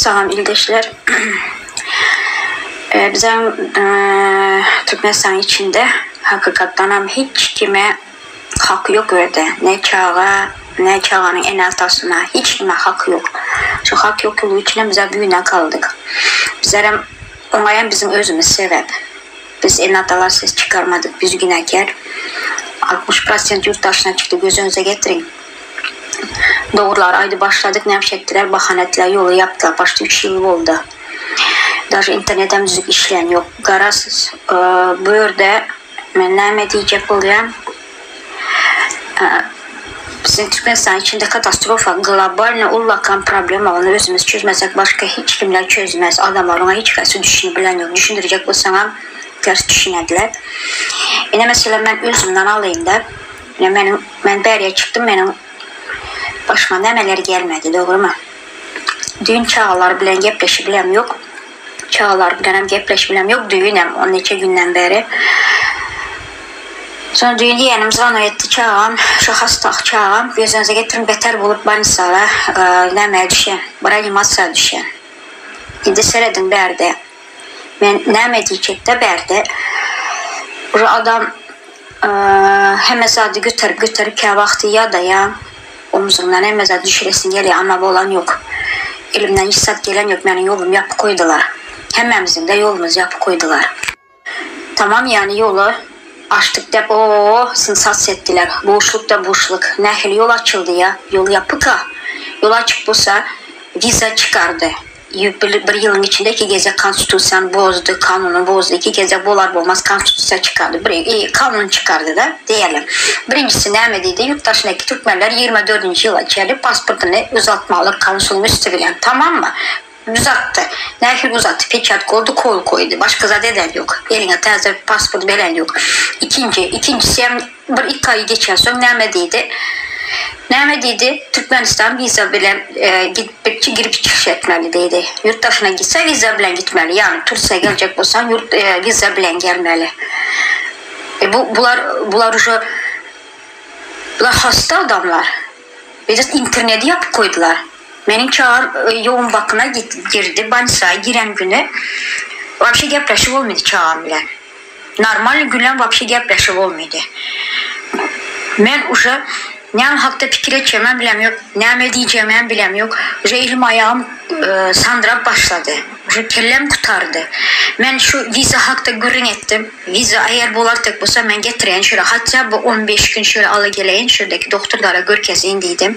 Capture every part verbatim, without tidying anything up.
Salam ildeşler. Bizim e, Türkmenistan içinde hakikaten hiç kime hak yok öyle. Ne çağa, ne çağının en altasına hiç kime hak yok. Şu hak yokluğu içine bize büyüne kaldık. Bizlere onlayan bizim özümüz sebep. Biz en atalar ses çıkarmadık. Biz günahkar. altmış prosent yurt dışına çıktı. Gözünüze getirin. Doğrular aydı başladık. Ne yapacaktılar? Bahanetler yolu yaptılar. Başta üç yıl oldu. Даже internete müzik işleyen yok. Garasız. Ee, bu yerde ben ne diyecek oluyorum? Ee, bizim Türkmenistan içinde katastrofa, global ne ullakan problem olanı özümüz çözmezsek başka hiç kimler çözmez. Adamlar ona hiç kaysı düşünebilen yok. Düşündürecek olsana ters düşünediler. Yine mesela ben özümden alayım da yine benim, ben beriye çıktım, benim başıma nemeler gelmedi, doğru mu? Düğün çağlar bilen gepleşi bilem yok. Çağlar bilen gepleşi bilem yok. Düğünem on neçe günden beri. Sonra düğün yeğenimiz rano etti çağım. Şu hastaq çağım. Gözünüze getirin beter bulup banisala e, nemeye düşen. Reanimasya düşen. İndi seyredin berde. Ben neme diyecek de berde. Bu adam e, hem zadı götür götür ki vakti ya da ya omuzumdan hem zadı düşüresin geliyor ama olan yok. Elimden hiç sat gelen yok. Benim yolum yapıp koydular. Hemimizin de yolumuz yapıp koydular. Tamam yani yolu açtık da o sensas ettiler. Boşluk da boşluk. Nehir yol açıldı ya. Yol yapık ha. Yol açık olsa vize çıkardı. Bir, bir yılın içinde iki gece konstitüsyon bozdu, kanunu bozdu. İki gece bolar olmaz konstitüsyon çıkardı. Bir, kanun çıkardı da diyelim. Birincisi neydi? Yurt dışındaki Türkmenler yirmi dördüncü yıla gelip pasportunu uzatmalı konsul müstevilen. Tamam mı? Uzattı. Nehir uzattı. Peçat koydu, kol koydu. Başka zaten yok. Eline taze pasport belen yok. İkinci, ikincisi bir iki ay geçen sonra neydi? Ne dedi? Türkmenistan vize bile e, gitmek girip çıkış etmeli dedi. Yurt dışına gitse vize bile gitmeli. Yani Türkiye'ye gelecek olsan yurt e, vize bile gelmeli. E, bu bunlar bunlar уже bunlar hasta adamlar. Bir de interneti yapıp koydular. Benim çağım e, yoğun bakıma git, girdi. Banisa'ya giren günü vapşi gepreşi olmadı çağım bile. Normal gülen vapşi gepreşi olmadı. Ben уже ne hakta fikir edeceğimi bilem yok. Ne diyeceğimi bilem yok. Elim ayağım e, sandıra başladı. Kellem kutardı. Ben şu vize hakta görün ettim. Vize eğer bular tek olsa ben getireyin şöyle. Hatta bu on beş gün şöyle alıgeleyin. Şuradaki doktorlara görkez indiydim.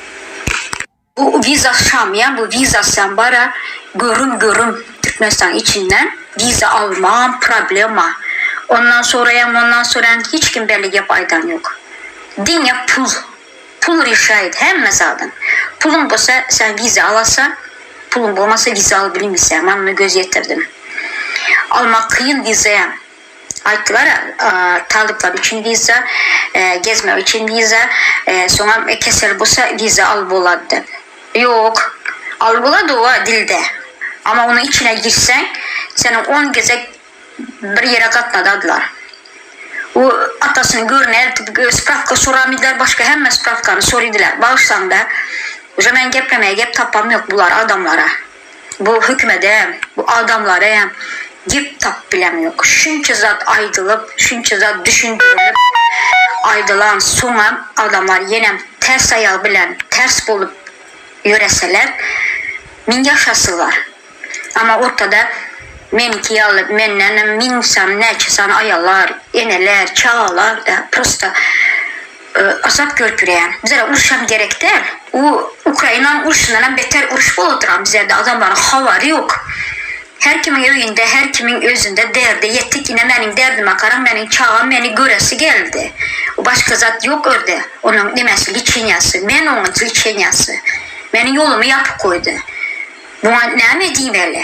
Bu vize şam ya. Bu vize sen bara görüm görüm Türkmenistan içinden vize almam problema. Ondan sonra ya ondan sonra hiç kim belli yap aydan yok. Dünya pul. Pul rişayet hem mezadan. Pulun olsa sen vize alasa, pulun olmasa vize alabilirsin. Ben onu göz yetirdim. Almak kıyın vizeye. Ayttılar ya, talipler için vize, e, gezme için vize, e, sonra keser olsa vize al buladı. Yok. Al buladı o dilde. Ama onun içine girsen, senin on gece bir yere katmadılar. O atasını görüner, spravka soramediler, başka hemen spravkanı soruyordular. Bağışsan da, o zaman geplemeye gep tapam yok bunlar adamlara. Bu hükmede, bu adamlara gep tap bilem yok. Şunca zat aydılıp, şunca zat düşündürülüp, aydılan sonra adamlar yine ters ayağı bilen, ters bulup yöreseler, min yaşasılar. Ama ortada menki yalı, menden minsan neçesan ayalar, eneler, çağlar da prosta e, azap görpüreyen. Bize uruşam gerek değil. O Ukrayna'nın uruşundan beter uruş buluduran bize de adamların havarı yok. Her kimin evinde, her kimin özünde derdi. Yettik yine benim derdime karan, benim çağım beni göresi geldi. O başka zat yok orada. Onun demesi liçenyası. Ben onun liçenyası. Benim yolumu yapıp koydu. Buna ne mi diyeyim öyle?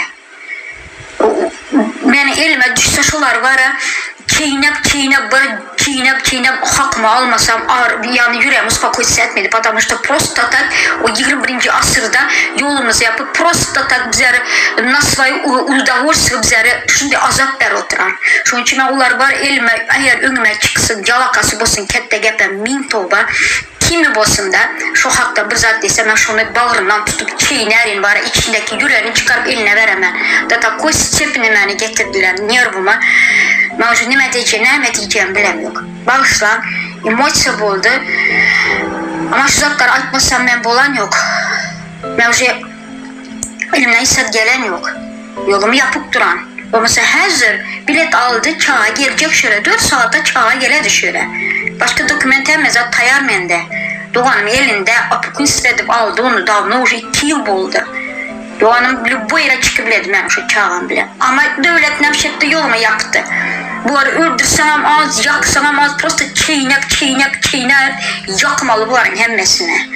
Ben elime düşse şular var ya, çiğnep çiğnep böyle çiğnep çiğnep hakma almasam ağır, yani yüreğim uspokojsi etmedi. Потому что просто так o yirmi birinci asırda yolumuzu yapıp просто так bizlere на свое удовольствие bizlere şimdi azap ver oturan. Şunun için ular var elime eğer önüme çıksın, yalakası bulsun, kette gepen min toba kimi bolsun da şu hakta bir zat dese ben şunu bağrından tutup çiğnerim var içindeki yüreğini çıkarıp eline veremem. Data koş çepini beni getirdiler nervuma. Ben şu ne diyeceğim ne diyeceğim bilemiyorum. Bağışlan emosiya oldu. Ama şu zatları atmasam ben bolan yok. Ben şu elimden hissat gelen yok. Yolumu yapıp duran. O mesela hazır bilet aldı çağa gelecek şöyle dört saatte çağa geledi şöyle. Başka dokümente mezat tayar mende. Doğanım elinde apukun istedip aldı onu da ne oldu iki yıl oldu. Doğanım bu yere çıkabildim ben şu çağım bile. Ama devlet nemşette yolumu yaktı. Bu ara öldürsem az, yaksam az, prosta çiğnek çiğnek çiğner yakmalı bunların hemmesine.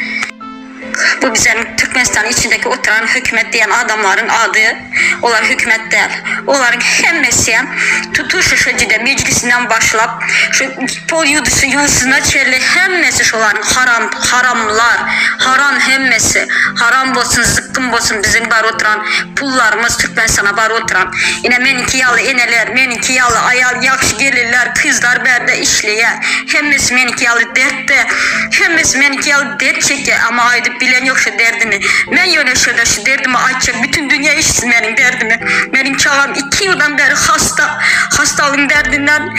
Bu bizim Türkmenistan içindeki oturan hükümet diyen adamların adı, onlar hükümet değil. Onların hemmesi tutuşu şöyle meclisinden başlayıp şu pol yudusu yuvasına çerli hemmesi şoların haram, haramlar, haram hemmesi, haram olsun, zıkkım olsun bizim var oturan pullarımız Türkmenistan'a var oturan. Yine meniki yalı eneler, meniki yalı ayal yakşı gelirler, kızlar berde işleyer. Hemmesi meniki yalı dertte, hemmesi meniki yalı dert çeker ama aydı bilen yok şu derdini. Ben yöneşirde şu derdimi açacak. Bütün dünya işsiz benim derdimi. Benim çağım iki yıldan beri hasta. Hastalığın derdinden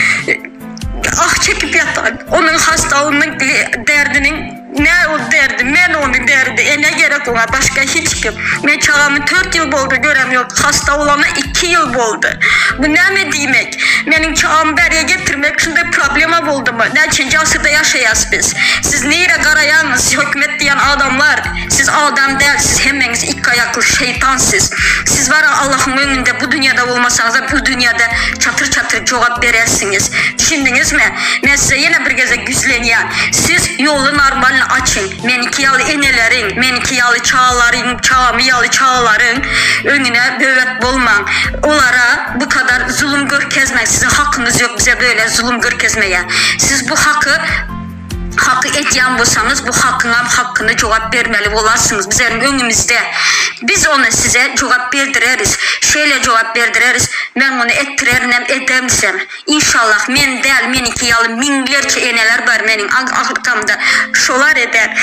ah çekip yatar. Onun hastalığının derdinin ne o derdi, ben onu derdi. E ne gerek ona başka hiç kim. Ben çağımı dört yıl oldu göremiyorum. Hasta olana iki yıl oldu. Bu ne mi demek? Benim çağımı beriye getirmek şimdi problema oldu mu? Ne için asırda yaşayız biz? Siz neyre karayanız? Hükümet diyen adamlar. Siz adam değil. Siz hemeniz ilk ayaklı şeytansız. Siz var Allah'ın önünde bu dünyada olmasanız da bu dünyada çatır çatır cevap verersiniz. Düşündünüz mü? Ben size yine bir geze güzleniyorum. Siz yolu normalini açın. Menikiyalı enelerin, menikiyalı çağların, çağmiyalı çağların önüne bövet bulman. Onlara bu kadar zulüm görkezmek. Sizin hakkınız yok bize böyle zulüm görkezmeye. Siz bu hakkı hakkı etyen bulsanız bu hakkına hakkını cevap vermeli olarsınız bizim önümüzde. Biz onu size cevap verdireriz. Şöyle cevap verdireriz. Ben onu ettiririm edemsem. İnşallah men değil meniki yalı minlerce eneler var benim arkamda. Şolar eder.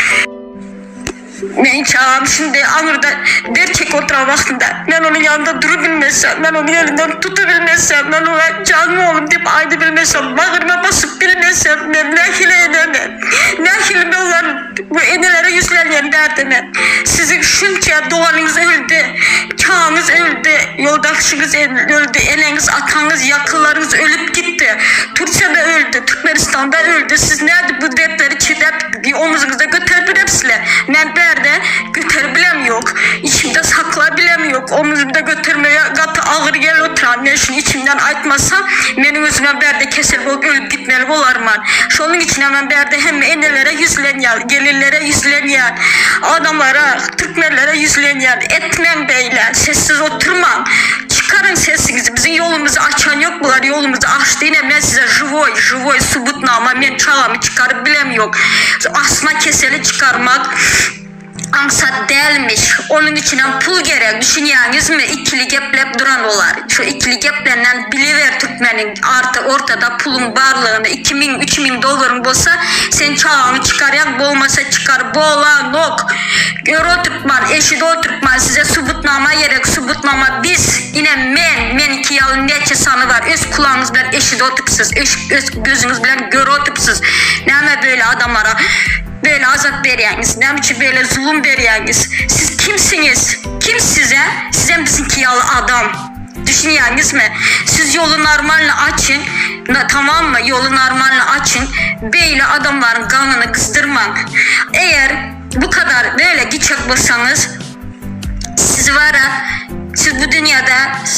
Ben çağım şimdi Anır'da gerçek oturan vaktinde ben onun yanında durabilmezsem, ben onun elinden tutabilmezsem, ben ona canım oğlum deyip aydı bilmezsem, bağırma basıp bilmezsem, ben ne hile edemem. Ne hile olan bu enelere yüzlenyen derdime. Sizin şunca doğanınız öldü, çağınız öldü, yoldaşınız öldü, eneniz, atanız, yakınlarınız ölüp gitti. Türkiye'de öldü, Türkmenistan'da öldü. Siz nerede bu dertleri çiğdep omuzunuzda götürebilirsiniz? Ben de götürebilem yok. İçimde saklayabilem yok. Omuzumda götürmeye katı ağır gel oturan. Ben şunu içimden aytmasam benim özüme berde keser olup ölüp gitmeli olarım. Şunun için hemen berde hem enelere yüzlenyer, gelirlere yüzlenyer, adamlara, Türkmenlere yüzlenyer. Etmem beyler, sessiz oturmam. Çıkarın sesinizi. Bizim yolumuzu açan yok bular. Yolumuzu açtı. Yine ben size живой, живой subutnama ben çağımı çıkarıp bilem yok. Asma keseli çıkarmak ansat değilmiş. Onun için pul gerek. Düşünüyorsunuz mu? İkili geplep duran olar. Şu ikili geplerinden biliver Türkmenin artı ortada pulun varlığını iki bin üç bin doların olsa sen çağını çıkarayak boğmasa çıkar. Boğulan yok. Gör oturtman, eşit oturtman. Size subutnama gerek. Subutnama biz yine men, men iki yalın neçe sanı var. Öz kulağınız bilen eşit oturpsuz. Öz gözünüz bilen gör oturpsuz. Ne böyle adamlara böyle azap veriyorsunuz, ne biçim böyle zulüm veriyorsunuz. Siz kimsiniz? Kim size? Size bizimki yalı adam. Düşünüyorsunuz mu? Siz yolu normalini açın, tamam mı? Yolu normalini açın. Böyle adamların kanını kızdırmayın. Eğer bu kadar böyle gidecek olsanız, siz var ya, siz bu dünyada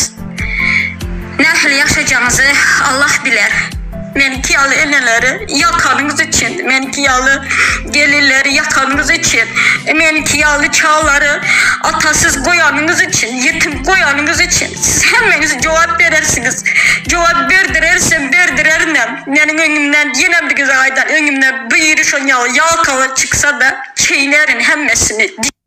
ne yaşayacağınızı Allah bilir. Meniki yalı eneleri yakanınız için, meniki yalı gelirleri yakanınız için, meniki yalı çağları atasız koyanınız için, yetim koyanınız için siz hemeniz cevap verirsiniz. Cevap verdirirsem verdiririm. Benim önümden yine bir güzel aydan önümden bir yürüyüş yalı yakalı çıksa da çiğnerin hemmesini.